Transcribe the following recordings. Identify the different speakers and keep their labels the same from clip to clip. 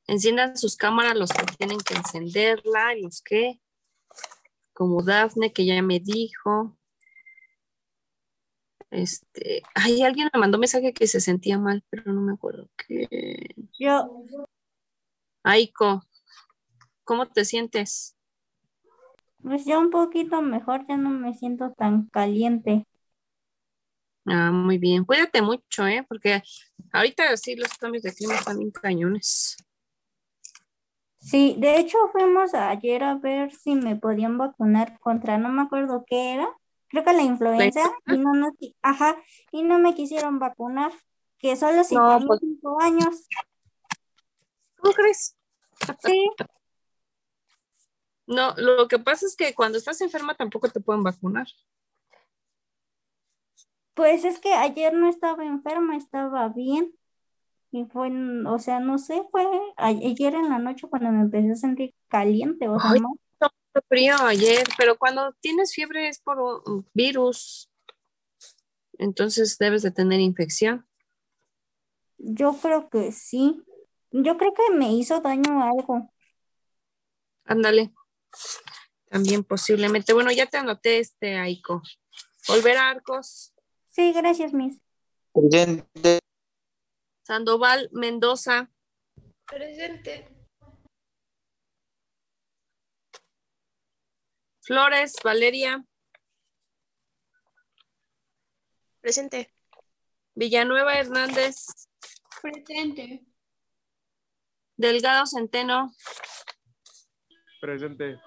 Speaker 1: Enciendan sus cámaras los que tienen que encenderla y los que, como Dafne, que ya me dijo. Alguien me mandó mensaje que se sentía mal, pero no me acuerdo qué.
Speaker 2: Yo,
Speaker 1: Aiko, ¿cómo te sientes?
Speaker 2: pues ya un poquito mejor, ya no me siento tan caliente.
Speaker 1: Ah, muy bien. Cuídate mucho, porque ahorita sí los cambios de clima están bien cañones.
Speaker 2: Sí, de hecho fuimos ayer a ver si me podían vacunar contra, no me acuerdo qué era, creo que la influenza, y no me quisieron vacunar, que solo si
Speaker 1: No,
Speaker 2: tenía
Speaker 1: pues,
Speaker 2: 5 años.
Speaker 1: ¿cómo crees?
Speaker 2: Sí,
Speaker 1: No, lo que pasa es que cuando estás enferma tampoco te pueden vacunar.
Speaker 2: pues es que ayer no estaba enferma, estaba bien. Y fue, o sea, no sé, fue ayer en la noche cuando me empecé a sentir caliente, o sea,
Speaker 1: Ay,
Speaker 2: mal.
Speaker 1: estaba mucho frío ayer, pero cuando tienes fiebre es por un virus, entonces debes de tener infección.
Speaker 2: Yo creo que sí. Yo creo que me hizo daño algo.
Speaker 1: Ándale, también posiblemente. Bueno, ya te anoté Aiko. Volver a Arcos,
Speaker 2: Sí, gracias, Miss.
Speaker 3: Presente.
Speaker 1: Sandoval, Mendoza,
Speaker 4: Presente.
Speaker 1: Flores, Valeria,
Speaker 4: Presente.
Speaker 1: Villanueva Hernández,
Speaker 4: Presente.
Speaker 1: Delgado Centeno,
Speaker 5: Presente.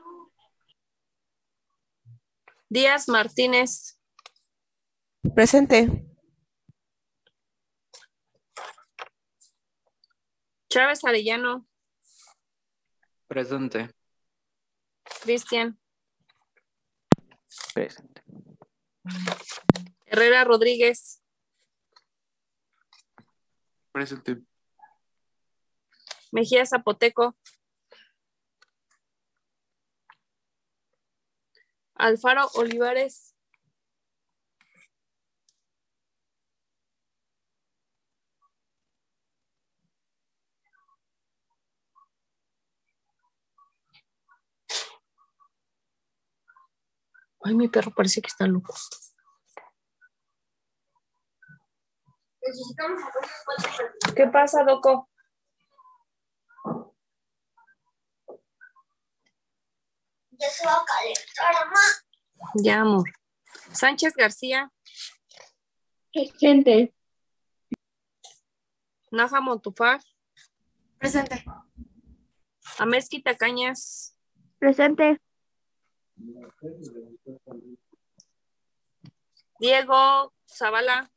Speaker 1: Díaz Martínez,
Speaker 4: Presente.
Speaker 1: Chávez Arellano,
Speaker 3: Presente.
Speaker 1: Cristian,
Speaker 3: Presente.
Speaker 1: Herrera Rodríguez,
Speaker 5: Presente.
Speaker 1: Mejía Zapoteco, Alfaro Olivares, ay, mi perro parece que está loco. ¿Qué pasa, Doco?
Speaker 4: Ya se va a calentar, mamá.
Speaker 1: Ya, amor. Sánchez García,
Speaker 4: Presente.
Speaker 1: Naja Montufar,
Speaker 4: Presente.
Speaker 1: Amezquita Cañas,
Speaker 4: Presente.
Speaker 1: Diego Zavala,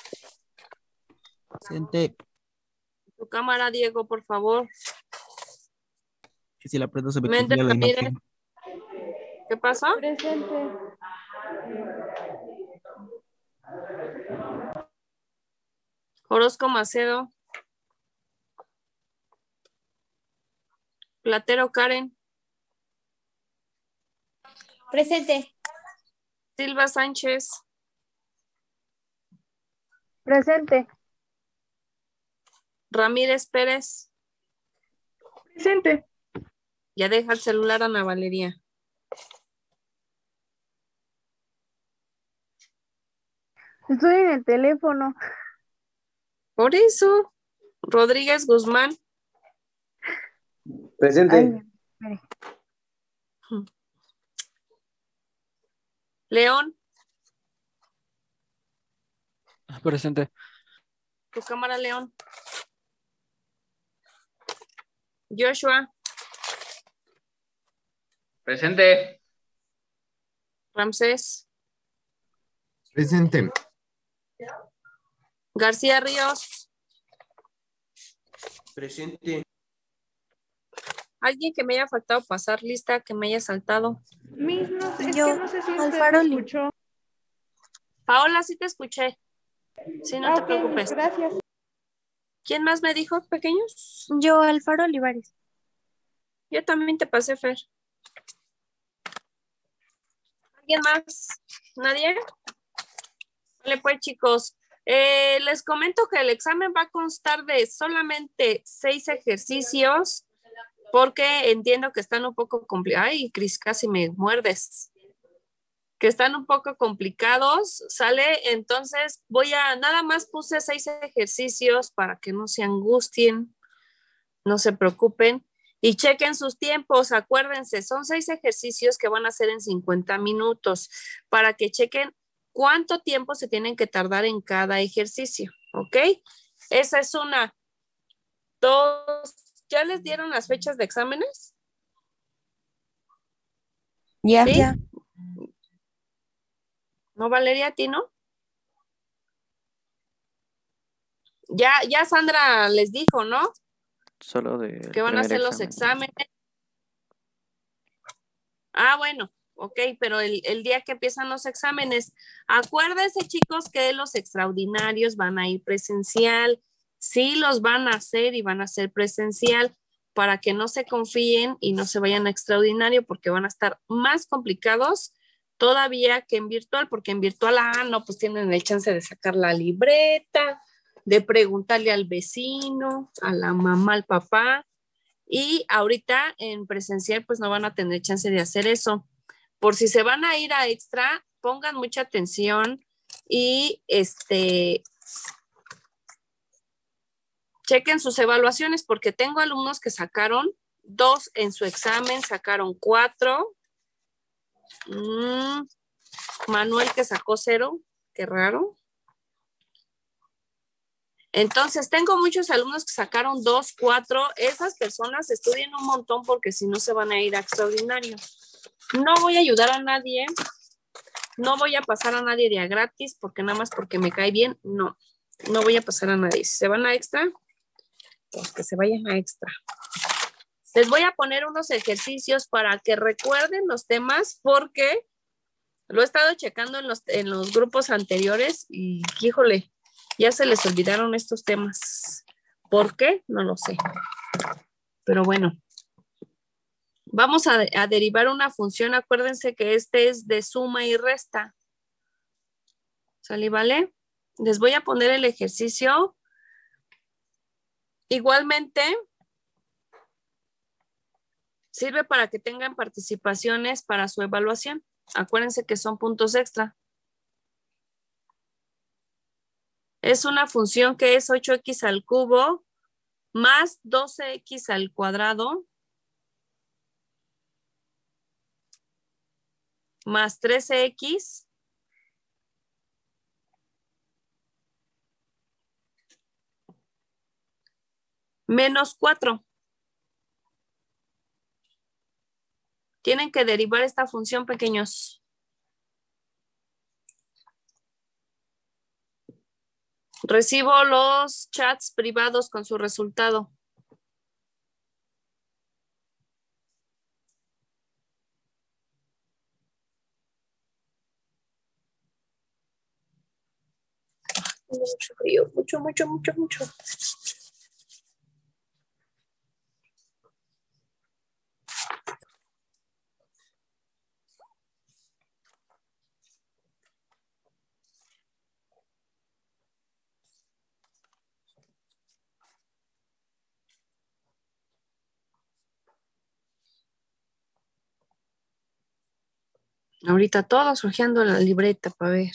Speaker 6: Presente.
Speaker 1: tu cámara, Diego, por favor.
Speaker 6: Que si la prendo se me
Speaker 1: Méndez
Speaker 6: congela la
Speaker 1: Ramírez,
Speaker 6: imagen.
Speaker 1: ¿qué pasó?
Speaker 4: Presente.
Speaker 1: Orozco Macedo, Platero Karen,
Speaker 4: Presente.
Speaker 1: Silva Sánchez,
Speaker 4: Presente.
Speaker 1: Ramírez Pérez,
Speaker 4: Presente.
Speaker 1: ya deja el celular, Ana Valeria.
Speaker 4: Estoy en el teléfono.
Speaker 1: Por eso, Rodríguez Guzmán,
Speaker 3: Presente.
Speaker 4: Ay, espere.
Speaker 1: León,
Speaker 6: Presente.
Speaker 1: tu cámara, León. Joshua,
Speaker 3: Presente.
Speaker 1: Ramsés,
Speaker 7: Presente.
Speaker 1: García Ríos,
Speaker 3: Presente.
Speaker 1: alguien que me haya faltado pasar lista, que me haya saltado.
Speaker 4: Miss, no sé, es
Speaker 8: Yo,
Speaker 4: que no sé si usted
Speaker 8: Alfaro
Speaker 4: me escuchó.
Speaker 1: Paola, sí te escuché. Sí, no te
Speaker 4: Ok,
Speaker 1: preocupes.
Speaker 4: gracias.
Speaker 1: ¿Quién más me dijo, pequeños?
Speaker 8: yo, Alfaro Olivares.
Speaker 1: Yo también te pasé, Fer. ¿Alguien más? ¿Nadie? Vale, pues, chicos. Les comento que el examen va a constar de solamente 6 ejercicios porque entiendo que están un poco complicados. Ay, Cris, casi me muerdes. Que están un poco complicados, ¿sale? Entonces nada más puse 6 ejercicios para que no se angustien, no se preocupen y chequen sus tiempos. Acuérdense, son 6 ejercicios que van a hacer en 50 minutos para que chequen cuánto tiempo se tienen que tardar en cada ejercicio, ¿ok? Esa es una. 2, ¿ya les dieron las fechas de exámenes?
Speaker 5: Ya.
Speaker 1: ¿Sí?
Speaker 5: Ya.
Speaker 1: ¿No, Valeria, a ti no? Ya Sandra les dijo, ¿no?
Speaker 8: Solo del
Speaker 1: Que van a
Speaker 8: primer
Speaker 1: hacer los
Speaker 8: examen.
Speaker 1: exámenes. Bueno, ok, pero el día que empiezan los exámenes, acuérdense, chicos, que los extraordinarios van a ir presencial. Sí los van a hacer y van a ser presencial para que no se confíen y no se vayan a extraordinario porque van a estar más complicados todavía que en virtual, porque en virtual, no, pues tienen el chance de sacar la libreta, de preguntarle al vecino, a la mamá, al papá. Y ahorita en presencial pues no van a tener chance de hacer eso. Por si se van a ir a extra, pongan mucha atención y chequen sus evaluaciones porque tengo alumnos que sacaron 2 en su examen, sacaron 4. Manuel que sacó 0, qué raro. Entonces, tengo muchos alumnos que sacaron 2, 4. Esas personas estudien un montón porque si no se van a ir a extraordinario. No voy a ayudar a nadie. No voy a pasar a nadie de a gratis porque nada más porque me cae bien. No voy a pasar a nadie. Si se van a extra, pues que se vayan a extra. Les voy a poner unos ejercicios para que recuerden los temas porque lo he estado checando en los grupos anteriores y, híjole, ya se les olvidaron estos temas. ¿Por qué? No lo sé. Pero bueno. Vamos a derivar una función. Acuérdense que este es de suma y resta. ¿Sale, vale? Les voy a poner el ejercicio. Igualmente, sirve para que tengan participaciones para su evaluación. Acuérdense que son puntos extra. Es una función que es 8x al cubo más 12x al cuadrado más 13x menos 4. Tienen que derivar esta función, pequeños. Recibo los chats privados con su resultado. Mucho frío, mucho. Ahorita todos hojeando la libreta para ver.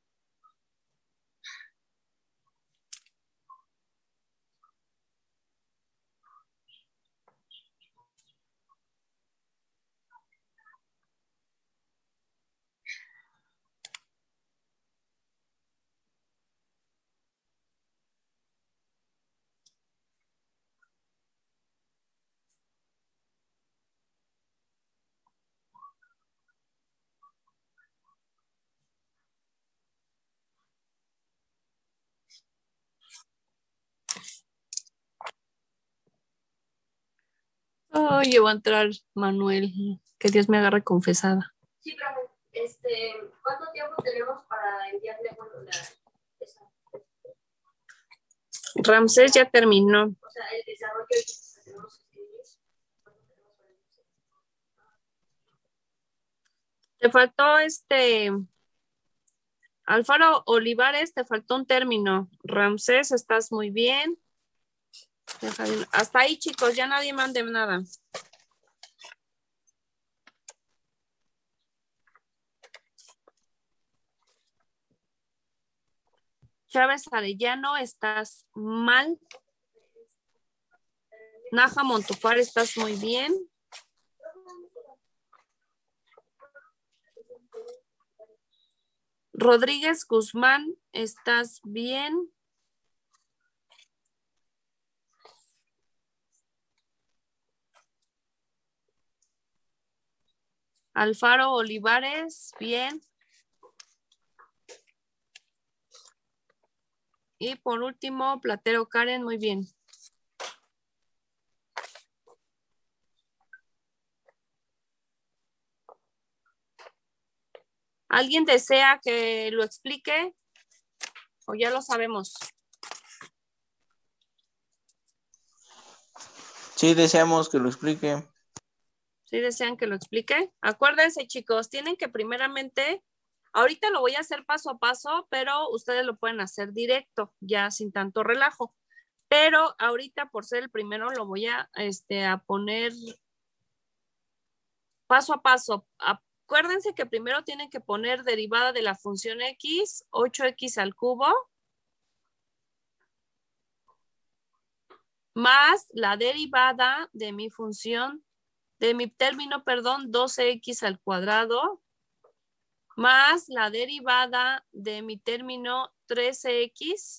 Speaker 1: Ay, va a entrar Manuel. Que Dios me agarre confesada. Sí, pero ¿cuánto tiempo tenemos para enviarle Ramsés ya terminó. O sea, el desarrollo que tenemos que escribir. Te faltó Alfaro Olivares, te faltó un término. Ramsés, estás muy bien. Hasta ahí, chicos, ya nadie mande nada. Chávez Arellano, estás mal. Naja Montufar, estás muy bien. Rodríguez Guzmán, estás bien. Alfaro Olivares, bien. Y por último, Platero Karen, muy bien. ¿Alguien desea que lo explique? ¿O ya lo sabemos?
Speaker 3: Sí, deseamos que lo explique.
Speaker 1: ¿Sí desean que lo explique? Acuérdense, chicos, tienen que primeramente, ahorita lo voy a hacer paso a paso, pero ustedes lo pueden hacer directo, ya sin tanto relajo. Pero ahorita, por ser el primero, lo voy a poner paso a paso. Acuérdense que primero tienen que poner derivada de la función x, 8x al cubo, más la derivada de mi función, de mi término, perdón, 12x al cuadrado, más la derivada de mi término 13x,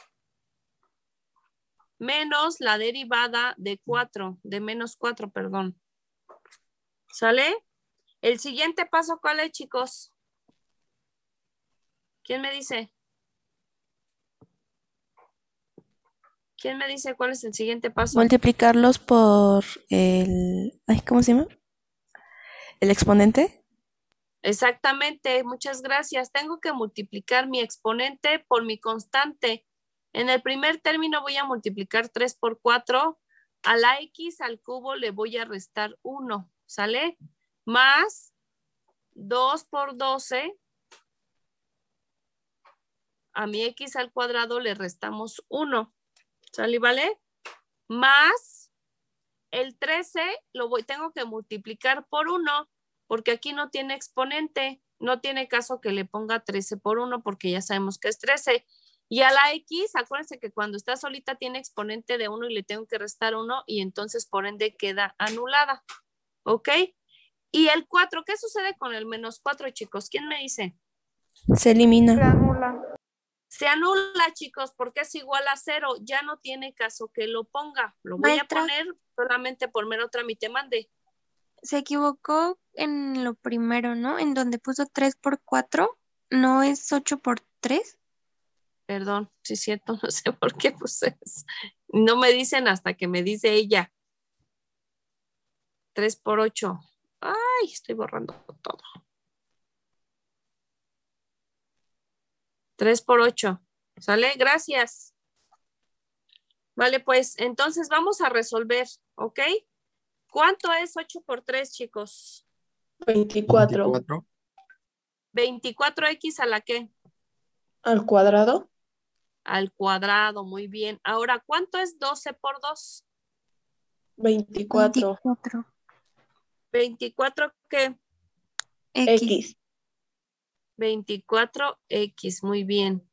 Speaker 1: menos la derivada de 4, de menos 4, perdón. ¿Sale? El siguiente paso, ¿cuál es, chicos? ¿Quién me dice? ¿Quién me dice cuál es el siguiente paso?
Speaker 5: Multiplicarlos por el... Ay, ¿cómo se llama? ¿El exponente?
Speaker 1: Exactamente, muchas gracias. Tengo que multiplicar mi exponente por mi constante. En el primer término voy a multiplicar 3 por 4. A la x al cubo le voy a restar 1, ¿sale? Más 2 por 12. A mi x al cuadrado le restamos 1, ¿sale? ¿Vale? Más el 13 tengo que multiplicar por 1 porque aquí no tiene exponente. No tiene caso que le ponga 13 por 1 porque ya sabemos que es 13. Y a la x, acuérdense que cuando está solita tiene exponente de 1 y le tengo que restar 1 y entonces por ende queda anulada. ¿Ok? Y el 4, ¿qué sucede con el menos 4, chicos? ¿Quién me dice?
Speaker 5: Se elimina.
Speaker 4: Se anula.
Speaker 1: Se anula, chicos, porque es igual a 0. Ya no tiene caso que lo ponga. Lo voy
Speaker 8: Maestra,
Speaker 1: a poner solamente por mero trámite. Mande.
Speaker 8: se equivocó en lo primero, ¿no? En donde puso 3 por 4, ¿no es 8 por 3?
Speaker 1: Perdón, sí es cierto, no sé por qué puse eso. No me dicen hasta que me dice ella. 3 por 8. Ay, estoy borrando todo. 3 por 8. ¿Sale? Gracias. Vale, pues entonces vamos a resolver, ¿ok? ¿Cuánto es 8 por 3, chicos?
Speaker 9: 24
Speaker 1: 24x a la qué?
Speaker 9: al cuadrado,
Speaker 1: Al cuadrado, muy bien. Ahora, ¿cuánto es 12 por 2?
Speaker 9: 24
Speaker 1: ¿24 qué?
Speaker 9: X.
Speaker 1: 24x, muy bien.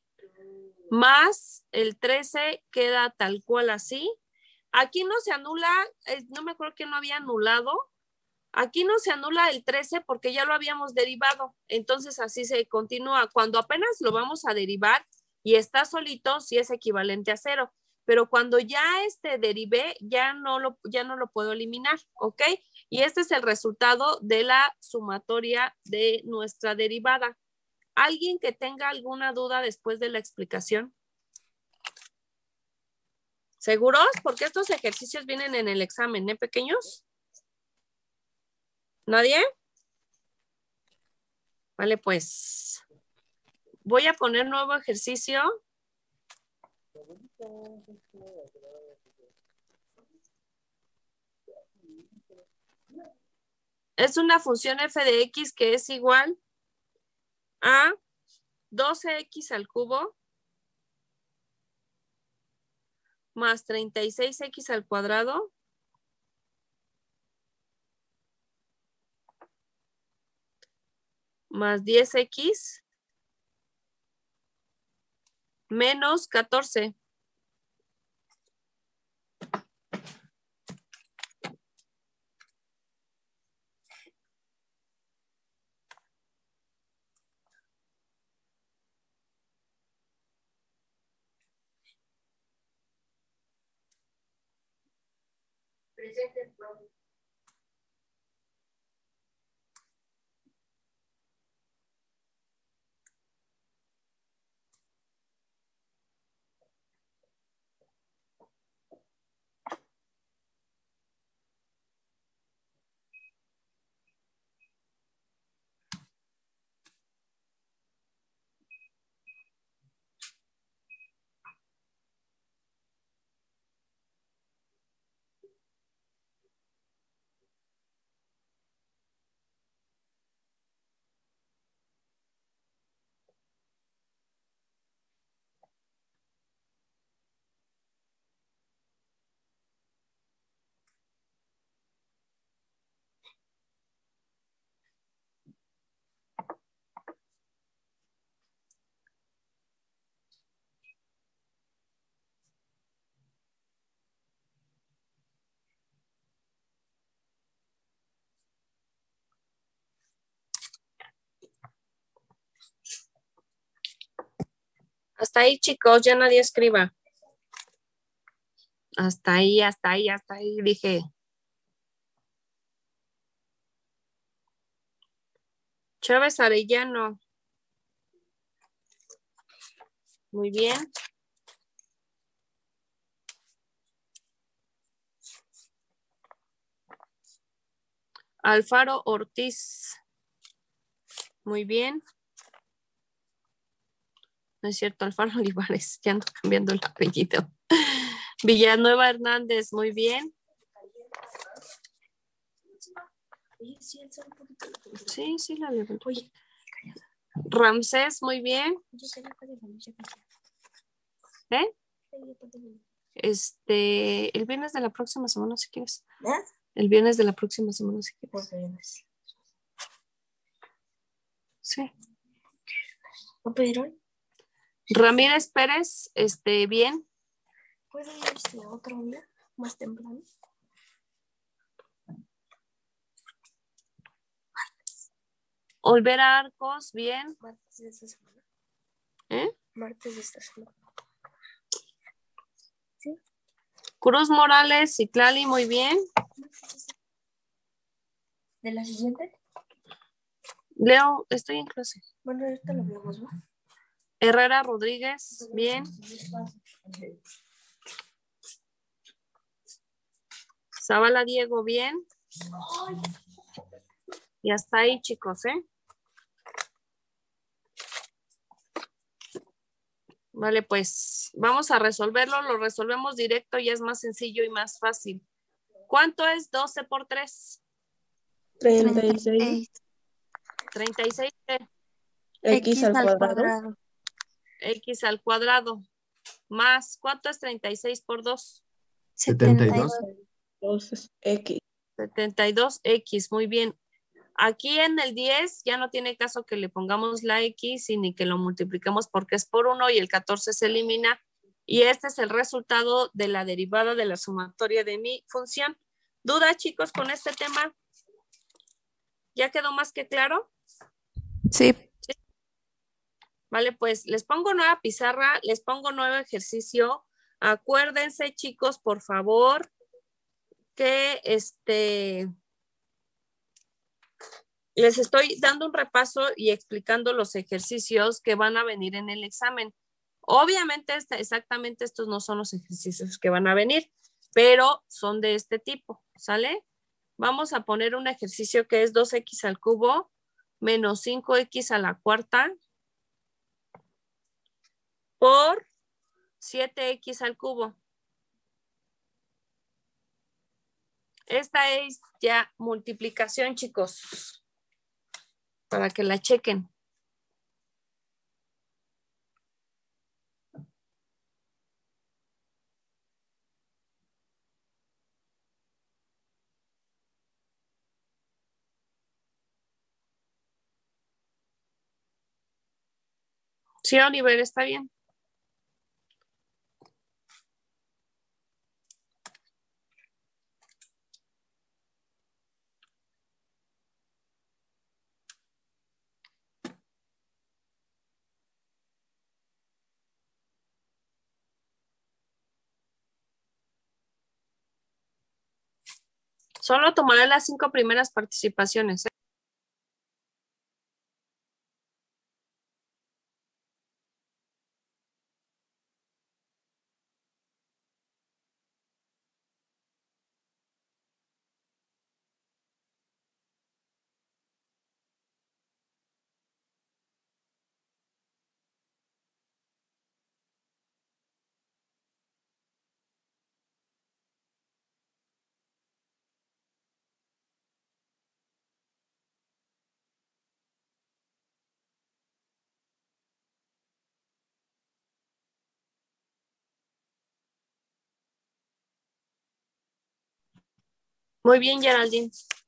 Speaker 1: Más el 13 queda tal cual así. Aquí no se anula, no me acuerdo que no había anulado. Aquí no se anula el 13 porque ya lo habíamos derivado. Entonces así se continúa. Cuando apenas lo vamos a derivar y está solito, sí es equivalente a 0. Pero cuando ya derivé, ya no lo puedo eliminar, ¿ok? Y este es el resultado de la sumatoria de nuestra derivada. ¿Alguien que tenga alguna duda después de la explicación? ¿Seguros? Porque estos ejercicios vienen en el examen, ¿eh, pequeños? ¿Nadie? Vale, pues voy a poner nuevo ejercicio. Es una función f de x que es igual a 12x al cubo más 36x al cuadrado más 10x menos 14. Hasta ahí, chicos, ya nadie escriba. Hasta ahí, dije. Chávez Arellano. Muy bien. Alfaro Ortiz. Muy bien. No es cierto, Alfaro Olivares. Ya ando cambiando el apellido. Villanueva Hernández. Muy bien. Sí, la levanto. Ramsés, muy bien. ¿Eh? El viernes de la próxima semana, si quieres. El viernes de la próxima semana, si quieres. Sí. Ramírez Pérez, bien.
Speaker 10: ¿Puede ir otro día más temprano?
Speaker 1: Olvera Arcos, bien.
Speaker 10: Martes de esta semana.
Speaker 1: Martes
Speaker 10: de esta semana.
Speaker 1: ¿Sí? Cruz Morales y Clali, muy bien.
Speaker 10: ¿De la siguiente?
Speaker 1: Leo, estoy en clase.
Speaker 10: Bueno, ahorita lo vemos, ¿no?
Speaker 1: Herrera Rodríguez, bien. Zavala Diego, bien. Y hasta ahí, chicos, Vale, pues vamos a resolverlo. Lo resolvemos directo y es más sencillo y más fácil. ¿Cuánto es 12 por 3?
Speaker 9: 36.
Speaker 1: 36.
Speaker 9: X al cuadrado.
Speaker 1: X al cuadrado. Más, ¿cuánto es 36 por 2?
Speaker 7: 72.
Speaker 9: X.
Speaker 1: 72X, muy bien. Aquí en el 10 ya no tiene caso que le pongamos la X y ni que lo multipliquemos porque es por 1 y el 14 se elimina. Y este es el resultado de la derivada de la sumatoria de mi función. ¿Duda, chicos, con este tema? ¿Ya quedó más que claro?
Speaker 5: Sí.
Speaker 1: ¿Sí? Vale, pues les pongo nueva pizarra, les pongo nuevo ejercicio. Acuérdense, chicos, por favor, que les estoy dando un repaso y explicando los ejercicios que van a venir en el examen. Obviamente, exactamente estos no son los ejercicios que van a venir, pero son de este tipo, ¿sale? Vamos a poner un ejercicio que es 2x al cubo menos 5x a la cuarta por 7x al cubo. Esta es ya multiplicación, chicos, para que la chequen. Sí, Oliver, está bien. Solo tomaré las 5 primeras participaciones. Muy bien, Geraldine.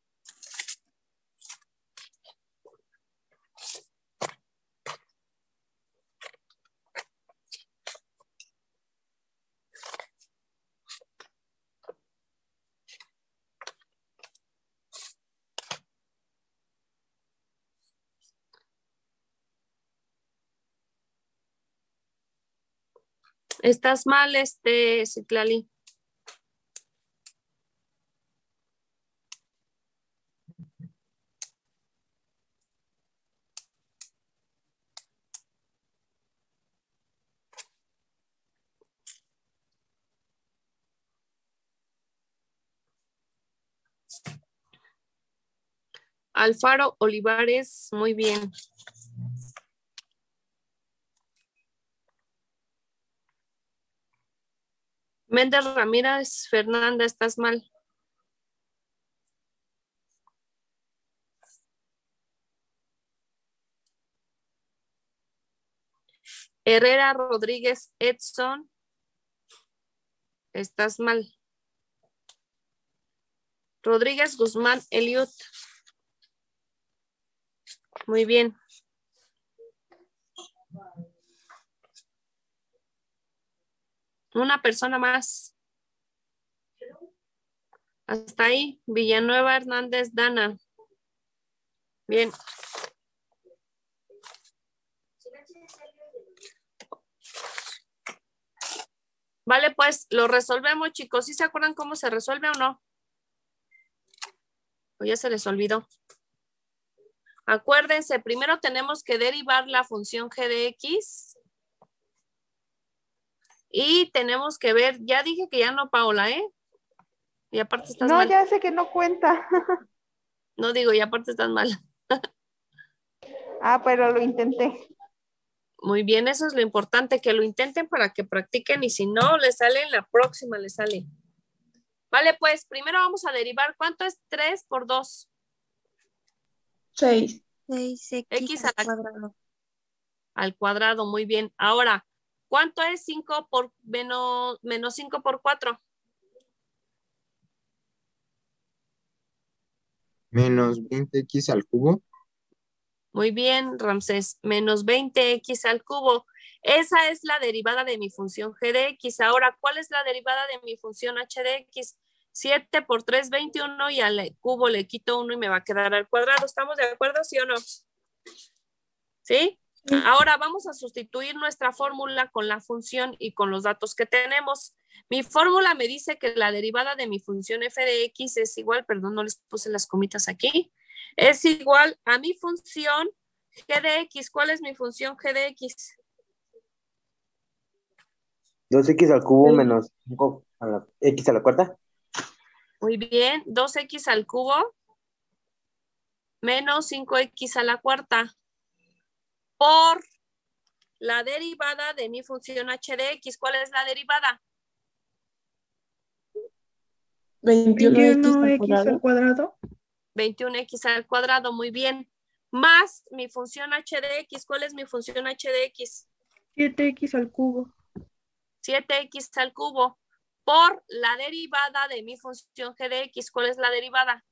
Speaker 1: Estás mal, Citlali. Alfaro Olivares, muy bien. Méndez Ramírez, Fernanda, estás mal. Herrera Rodríguez Edson, estás mal. Rodríguez Guzmán Eliud, muy bien. Una persona más. Hasta ahí. Villanueva Hernández Dana. Bien. Vale, pues lo resolvemos, chicos. ¿Sí se acuerdan cómo se resuelve o no? O ya se les olvidó. Acuérdense, primero tenemos que derivar la función g de x. Y tenemos que ver, ya dije que ya no, Paola, ¿eh? Y aparte estás mal.
Speaker 4: No, ya sé que no cuenta.
Speaker 1: No digo, y aparte estás mal.
Speaker 4: Ah, pero lo intenté.
Speaker 1: Muy bien, eso es lo importante, que lo intenten para que practiquen y si no, les sale en la próxima, les sale. Vale, pues primero vamos a derivar. ¿Cuánto es 3 por 2?
Speaker 9: 6.
Speaker 8: 6x al cuadrado.
Speaker 1: Al cuadrado, muy bien. Ahora, ¿cuánto es 5 por menos 5 por 4?
Speaker 7: Menos 20x al cubo.
Speaker 1: Muy bien, Ramsés. Menos 20x al cubo. Esa es la derivada de mi función g de x. Ahora, ¿cuál es la derivada de mi función h de x? 7 por 3, 21 y al cubo le quito 1 y me va a quedar al cuadrado. ¿Estamos de acuerdo, sí o no? ¿Sí? Ahora vamos a sustituir nuestra fórmula con la función y con los datos que tenemos. Mi fórmula me dice que la derivada de mi función f de x es igual, perdón, no les puse las comitas aquí, es igual a mi función g de x. ¿Cuál es mi función g de x?
Speaker 11: 2x al cubo menos 5 a la x a la cuarta.
Speaker 1: Muy bien, 2x al cubo menos 5x a la cuarta por la derivada de mi función h de x. ¿Cuál es la derivada?
Speaker 9: 21x al cuadrado.
Speaker 1: 21x al cuadrado, muy bien. Más mi función h de x. ¿Cuál es mi función h de x?
Speaker 4: 7x al cubo.
Speaker 1: 7x al cubo por la derivada de mi función g de x. ¿Cuál es la derivada?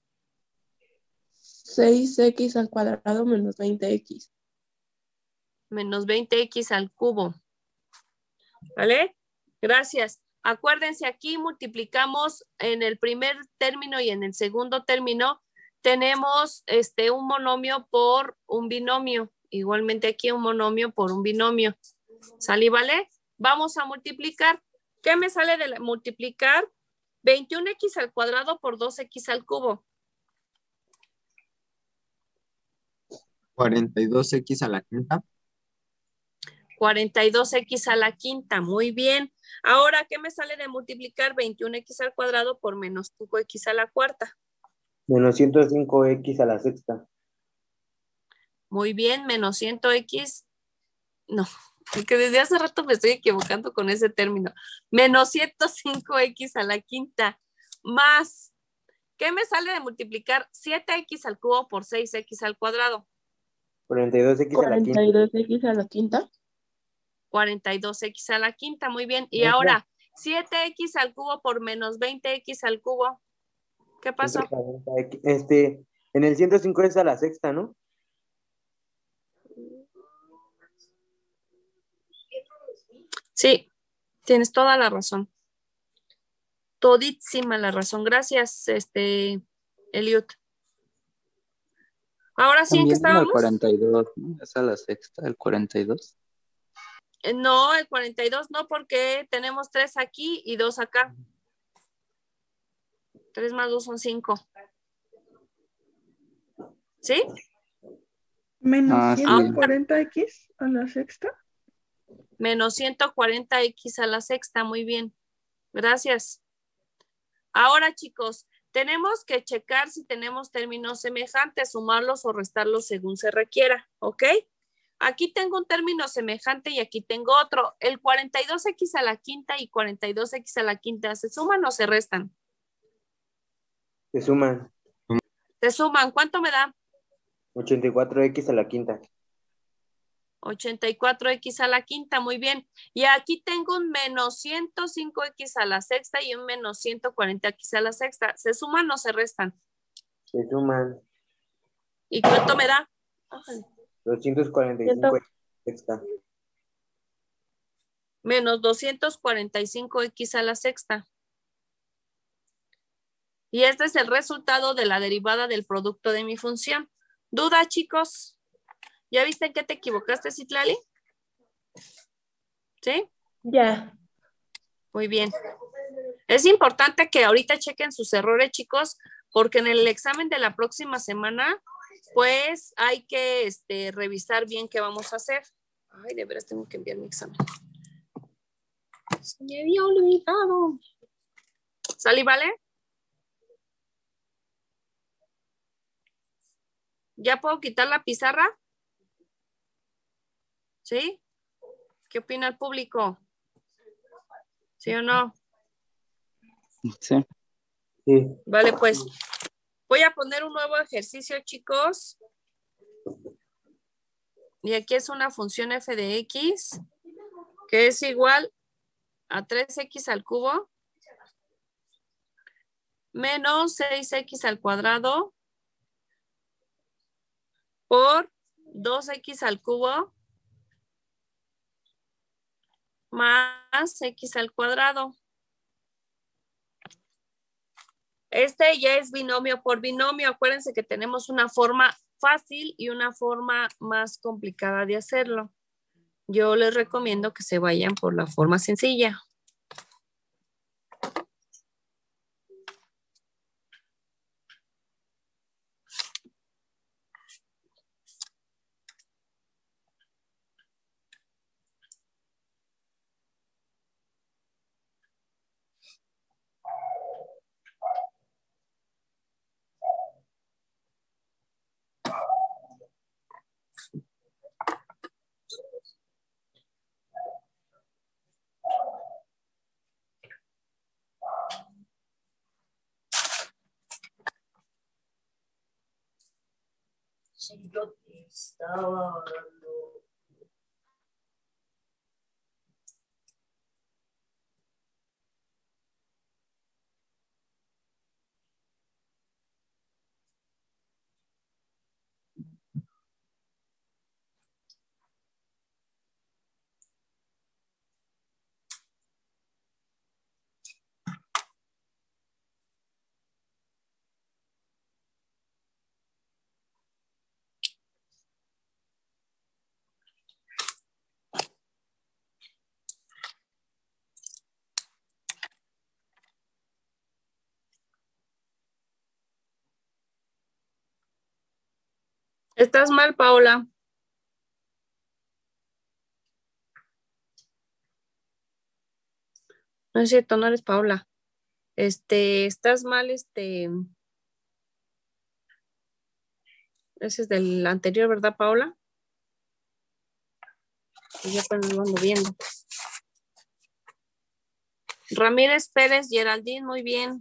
Speaker 9: 6x al cuadrado menos 20x.
Speaker 1: menos 20x al cubo. ¿Vale? Gracias. Acuérdense, aquí multiplicamos en el primer término y en el segundo término. Tenemos un monomio por un binomio. Igualmente aquí un monomio por un binomio. ¿Sale y vale? Vamos a multiplicar. ¿Qué me sale de multiplicar? 21x al cuadrado por 2x al cubo.
Speaker 7: 42x a la quinta.
Speaker 1: 42x a la quinta. Muy bien. Ahora, ¿qué me sale de multiplicar 21x al cuadrado por menos 5x a la cuarta?
Speaker 11: Menos 105x a la sexta.
Speaker 1: Muy bien, menos 100x. No, porque desde hace rato me estoy equivocando con ese término. Menos 105x a la quinta. Más, ¿qué me sale de multiplicar 7x al cubo por 6x al cuadrado?
Speaker 11: 42x a la quinta.
Speaker 9: 42x a la quinta.
Speaker 1: 42x a la quinta, muy bien. Y ahora, 7x al cubo por menos 20x al cubo. ¿Qué pasó?
Speaker 11: 140x. En el 105 es a la sexta, ¿no?
Speaker 1: Sí, tienes toda la razón. Todísima la razón. Gracias, Eliud. Ahora sí, ¿en qué
Speaker 12: También el
Speaker 1: estábamos?
Speaker 12: 42, ¿no? Es a la sexta, el 42.
Speaker 1: No, el 42 no, porque tenemos 3 aquí y 2 acá. 3 más 2 son 5. ¿Sí?
Speaker 4: Menos
Speaker 12: sí.
Speaker 4: 140x a la sexta.
Speaker 1: Menos 140x a la sexta, muy bien. Gracias. Ahora, chicos, tenemos que checar si tenemos términos semejantes, sumarlos o restarlos según se requiera, ¿ok? Aquí tengo un término semejante y aquí tengo otro. El 42x a la quinta y 42x a la quinta, ¿se suman o se restan?
Speaker 11: Se suman.
Speaker 1: Se suman. ¿Cuánto me da?
Speaker 11: 84x a la quinta.
Speaker 1: 84x a la quinta, muy bien. Y aquí tengo un menos 105x a la sexta y un menos 140x a la sexta. ¿Se suman o se restan?
Speaker 11: Se suman.
Speaker 1: ¿Y cuánto me da?
Speaker 11: 245x a la sexta.
Speaker 1: Menos 245x a la sexta. Y este es el resultado de la derivada del producto de mi función. ¿Duda, chicos? ¿Ya viste en qué te equivocaste, Citlali? ¿Sí?
Speaker 9: Ya.
Speaker 1: Muy bien. Es importante que ahorita chequen sus errores, chicos, porque en el examen de la próxima semana, pues hay que revisar bien qué vamos a hacer. Ay, de veras tengo que enviar mi examen. Se me había olvidado. ¿Sale, vale? ¿Ya puedo quitar la pizarra? ¿Sí? ¿Qué opina el público? ¿Sí o no?
Speaker 12: Sí.
Speaker 11: Sí.
Speaker 1: Vale, pues voy a poner un nuevo ejercicio, chicos. Y aquí es una función f de x que es igual a 3x al cubo menos 6x al cuadrado por 2x al cubo más x al cuadrado. Este ya es binomio por binomio. Acuérdense que tenemos una forma fácil y una forma más complicada de hacerlo. Yo les recomiendo que se vayan por la forma sencilla. Sí, yo te estaba hablando. Estás mal, Paola. No es cierto, no eres Paola. Estás mal, ese es del anterior, ¿verdad, Paola? Y ya apenas lo ando viendo. Ramírez Pérez, Geraldine, muy bien.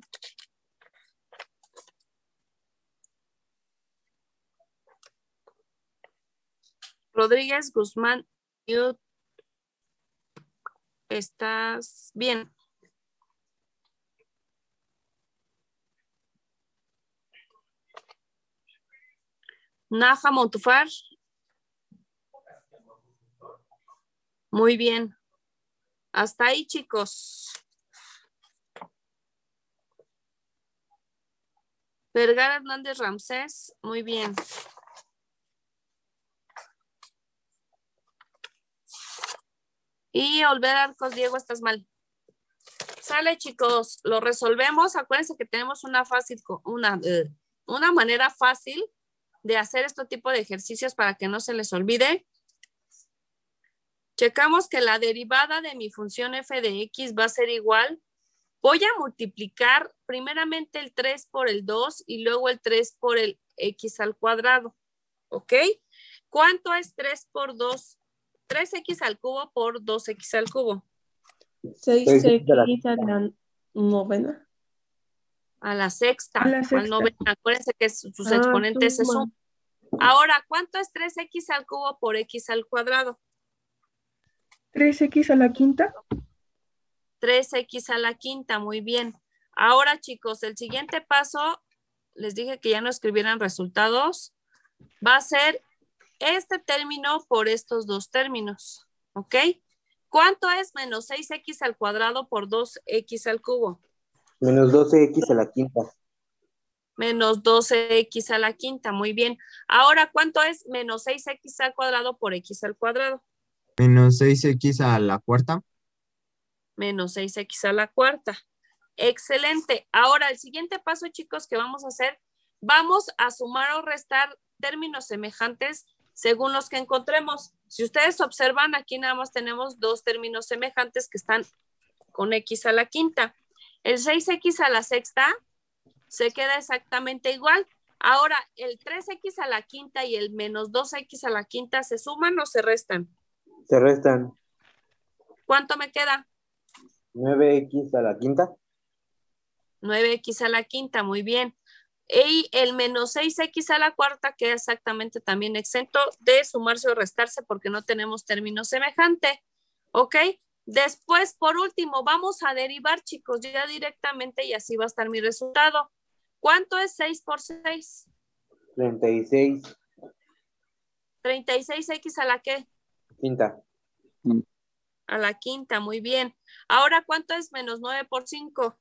Speaker 1: Rodríguez Guzmán, estás bien. Naja Montufar. Muy bien. Hasta ahí, chicos. Vergara Hernández Ramsés, muy bien. Y Olvera Arcos Diego, estás mal. Sale, chicos, lo resolvemos. Acuérdense que tenemos una manera fácil de hacer este tipo de ejercicios para que no se les olvide. Checamos que la derivada de mi función f de x va a ser igual. Voy a multiplicar primeramente el 3 por el 2 y luego el 3 por el x al cuadrado. ¿Ok? ¿Cuánto es 3 por 2? 3x al cubo por 2x al cubo.
Speaker 9: 6x a la novena.
Speaker 1: A la sexta.
Speaker 4: A la
Speaker 1: ¿Cuál
Speaker 4: sexta.
Speaker 1: novena? Acuérdense que sus exponentes se suman. Ahora, ¿cuánto es 3x al cubo por x al cuadrado?
Speaker 4: 3x a la quinta.
Speaker 1: 3x a la quinta, muy bien. Ahora, chicos, el siguiente paso, les dije que ya no escribieran resultados, va a ser este término por estos dos términos, ¿ok? ¿Cuánto es menos 6x al cuadrado por 2x al cubo?
Speaker 11: Menos 12x a la quinta.
Speaker 1: Menos 12x a la quinta, muy bien. Ahora, ¿cuánto es menos 6x al cuadrado por x al cuadrado?
Speaker 7: Menos 6x a la cuarta.
Speaker 1: Menos 6x a la cuarta. Excelente. Ahora, el siguiente paso, chicos, que vamos a hacer, vamos a sumar o restar términos semejantes según los que encontremos. Si ustedes observan, aquí nada más tenemos dos términos semejantes que están con x a la quinta. El 6x a la sexta se queda exactamente igual. Ahora, el 3x a la quinta y el menos 2x a la quinta, ¿se suman o se restan?
Speaker 11: Se restan.
Speaker 1: ¿Cuánto me queda?
Speaker 11: 9x a la quinta.
Speaker 1: 9x a la quinta, muy bien. Y el menos 6x a la cuarta queda exactamente también exento de sumarse o restarse porque no tenemos término semejante. ¿Ok? Después, por último, vamos a derivar, chicos, ya directamente y así va a estar mi resultado. ¿Cuánto es 6 por 6?
Speaker 11: 36.
Speaker 1: 36x a la ¿qué?
Speaker 11: Quinta.
Speaker 1: A la quinta, muy bien. Ahora, ¿cuánto es menos 9 por 5?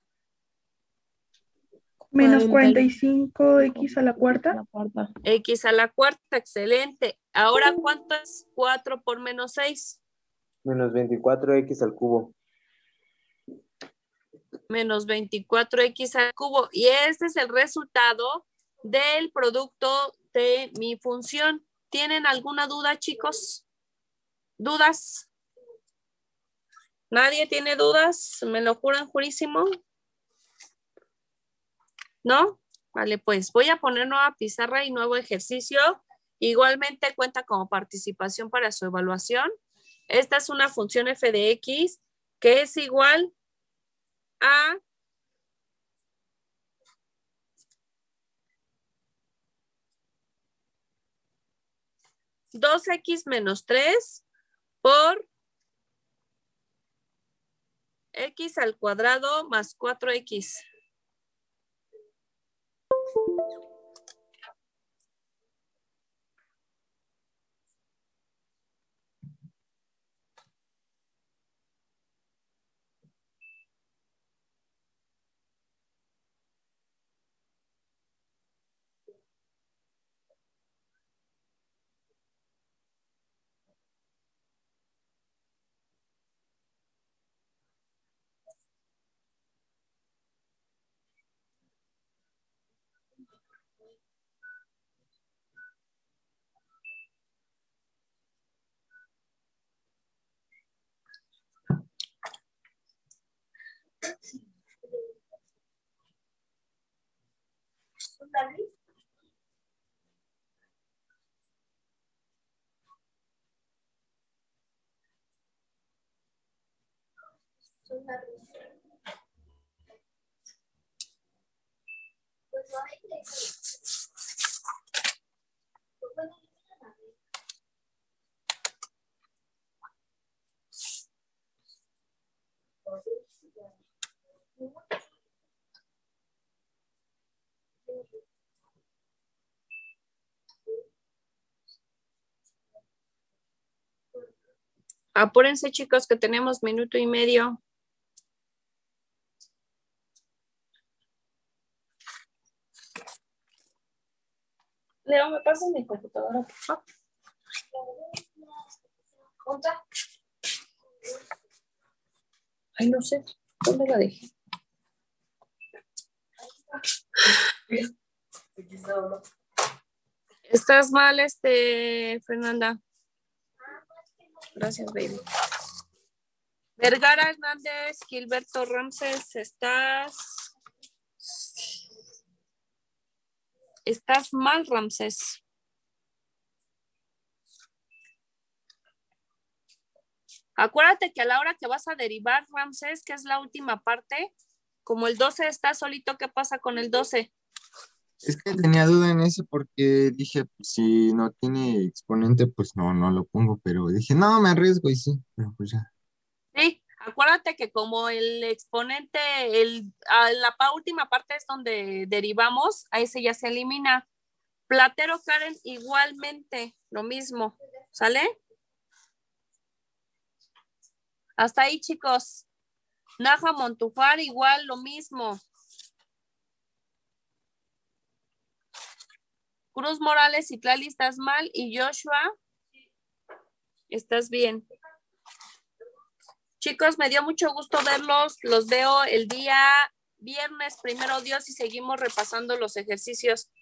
Speaker 4: Menos 45x a la cuarta.
Speaker 1: X a la cuarta, excelente. Ahora, ¿cuánto es 4 por menos 6?
Speaker 11: Menos 24x al cubo.
Speaker 1: Menos 24x al cubo. Y este es el resultado del producto de mi función. ¿Tienen alguna duda, chicos? ¿Dudas? ¿Nadie tiene dudas? ¿Me lo juran jurísimo? ¿No? Vale, pues voy a poner nueva pizarra y nuevo ejercicio. Igualmente cuenta como participación para su evaluación. Esta es una función f de x que es igual a 2x menos 3 por x al cuadrado más 4x. Apúrense, chicos, que tenemos minuto y medio. Leo, ¿me pasas mi computadora, por favor? ¿Dónde? Ay, no sé. ¿Dónde la dejé? Estás mal, Fernanda. Gracias, baby. Vergara Hernández, Gilberto Ramses, estás mal, Ramses. Acuérdate que a la hora que vas a derivar, Ramses, que es la última parte, como el 12 está solito, ¿qué pasa con el 12?
Speaker 7: Es que tenía duda en ese porque dije, pues, si no tiene exponente, pues no lo pongo, pero dije, no, me arriesgo y sí, pero pues ya.
Speaker 1: Sí, acuérdate que como el exponente, última parte es donde derivamos, a ese ya se elimina. Platero, Karen, igualmente, lo mismo, ¿sale? Hasta ahí, chicos. Naja Montufar, igual, lo mismo. Cruz Morales y Tlali, estás mal. Y Joshua, estás bien. Chicos, me dio mucho gusto verlos. Los veo el día viernes, primero Dios, y seguimos repasando los ejercicios.